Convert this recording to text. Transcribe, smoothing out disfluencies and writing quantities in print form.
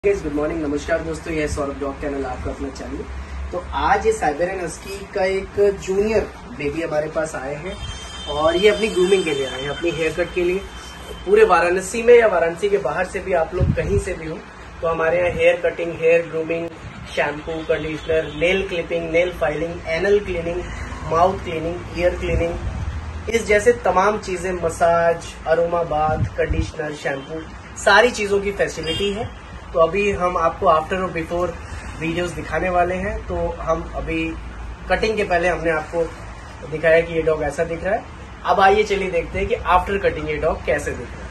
Good morning, नमस्कार दोस्तों, यह सौरभ डॉग चैनल आपका अपना चैनल। तो आज ये साइबेरियन हस्की का एक जूनियर बेबी हमारे पास आए हैं और ये अपनी ग्रूमिंग के लिए आए हैं, अपनी हेयर कट के लिए। पूरे वाराणसी में या वाराणसी के बाहर से भी आप लोग कहीं से भी हो तो हमारे यहाँ hair cutting, hair grooming, shampoo, conditioner, nail clipping, nail filing, anal cleaning, mouth cleaning, ear cleaning, इस जैसे तमाम चीजें, massage, aroma bath, conditioner, shampoo, सारी चीजों की फैसिलिटी है। तो अभी हम आपको आफ्टर और बिफोर वीडियोस दिखाने वाले हैं। तो हम अभी कटिंग के पहले हमने आपको दिखाया कि ये डॉग ऐसा दिख रहा है। अब आइए चलिए देखते हैं कि आफ्टर कटिंग ये डॉग कैसे दिख रहा है।